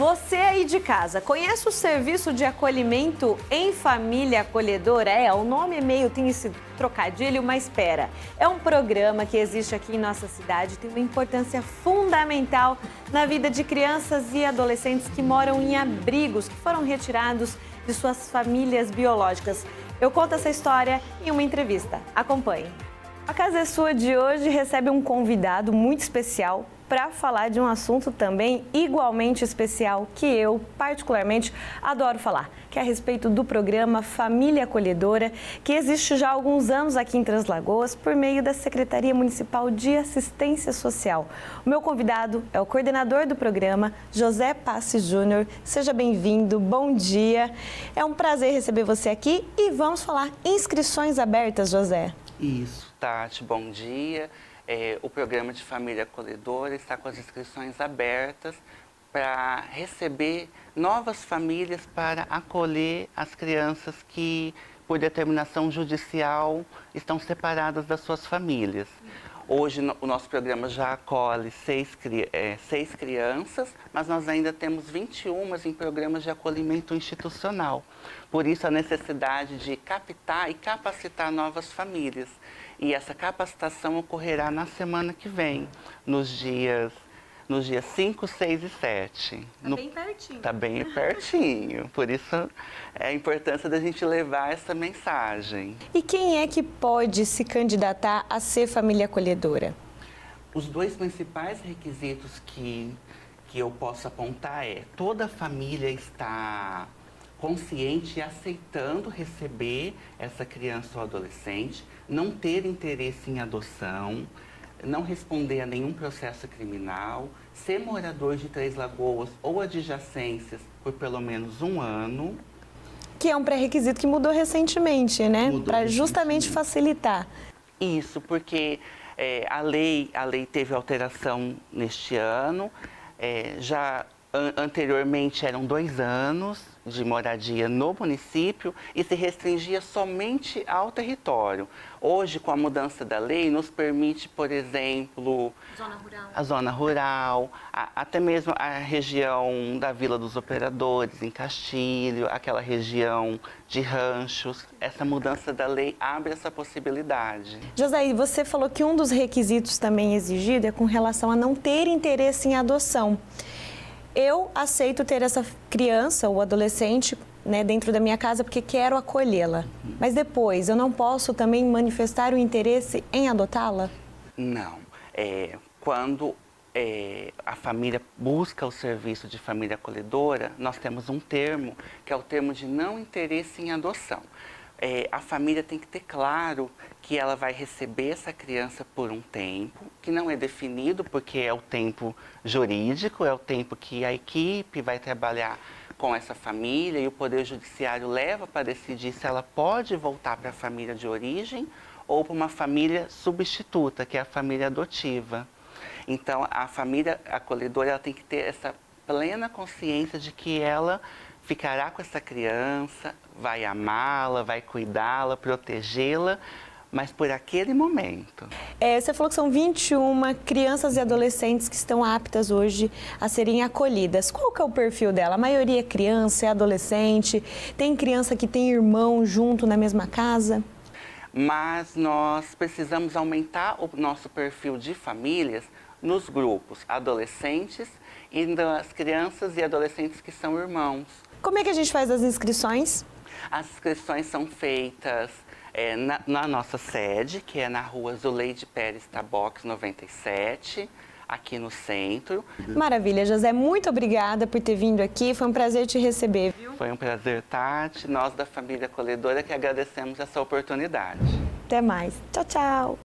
Você aí de casa, conhece o serviço de acolhimento em família acolhedora? O nome é meio, tem esse trocadilho, mas espera. É um programa que existe aqui em nossa cidade, tem uma importância fundamental na vida de crianças e adolescentes que moram em abrigos, que foram retirados de suas famílias biológicas. Eu conto essa história em uma entrevista. Acompanhe. A Casa é Sua de hoje recebe um convidado muito especial para falar de um assunto também igualmente especial que eu, particularmente, adoro falar, que é a respeito do programa Família Acolhedora, que existe já há alguns anos aqui em Três Lagoas por meio da Secretaria Municipal de Assistência Social. O meu convidado é o coordenador do programa, José Passi Júnior. Seja bem-vindo, bom dia. É um prazer receber você aqui e vamos falar inscrições abertas, José. Isso, Tati, bom dia. O programa de Família Acolhedora está com as inscrições abertas para receber novas famílias para acolher as crianças que, por determinação judicial, estão separadas das suas famílias. Hoje, o nosso programa já acolhe seis crianças, mas nós ainda temos 21 em programas de acolhimento institucional. Por isso, a necessidade de captar e capacitar novas famílias. E essa capacitação ocorrerá na semana que vem, nos dias 5, 6 e 7. Está bem pertinho. Está bem pertinho, por isso é a importância da gente levar essa mensagem. E quem é que pode se candidatar a ser família acolhedora? Os dois principais requisitos que eu posso apontar é toda a família está consciente e aceitando receber essa criança ou adolescente, não ter interesse em adoção, não responder a nenhum processo criminal, ser morador de Três Lagoas ou adjacências por pelo menos 1 ano. Que é um pré-requisito que mudou recentemente, né? Para justamente facilitar. Isso, porque a lei teve alteração neste ano, anteriormente eram 2 anos de moradia no município e se restringia somente ao território. Hoje, com a mudança da lei, nos permite, por exemplo, a zona rural, até mesmo a região da Vila dos Operadores, em Castilho, aquela região de ranchos. Essa mudança da lei abre essa possibilidade. José, você falou que um dos requisitos também exigido é com relação a não ter interesse em adoção. Eu aceito ter essa criança ou adolescente, né, dentro da minha casa porque quero acolhê-la. Mas depois, eu não posso também manifestar o interesse em adotá-la? Não. Quando a família busca o serviço de família acolhedora, nós temos um termo, que é o termo de não interesse em adoção. A família tem que ter claro que ela vai receber essa criança por um tempo, que não é definido porque é o tempo jurídico, é o tempo que a equipe vai trabalhar com essa família e o Poder Judiciário leva para decidir se ela pode voltar para a família de origem ou para uma família substituta, que é a família adotiva. Então, a família acolhedora ela tem que ter essa plena consciência de que ela ficará com essa criança, vai amá-la, vai cuidá-la, protegê-la, mas por aquele momento. Você falou que são 21 crianças e adolescentes que estão aptas hoje a serem acolhidas. Qual que é o perfil dela? A maioria é criança, é adolescente? Tem criança que tem irmão junto na mesma casa? Mas nós precisamos aumentar o nosso perfil de famílias nos grupos adolescentes e das crianças e adolescentes que são irmãos. Como é que a gente faz as inscrições? As inscrições são feitas na nossa sede, que é na rua Zuleide Pérez Tabox 97, aqui no centro. Maravilha, José. Muito obrigada por ter vindo aqui. Foi um prazer te receber, viu? Foi um prazer, Tati. Nós da Família Acolhedora que agradecemos essa oportunidade. Até mais. Tchau, tchau.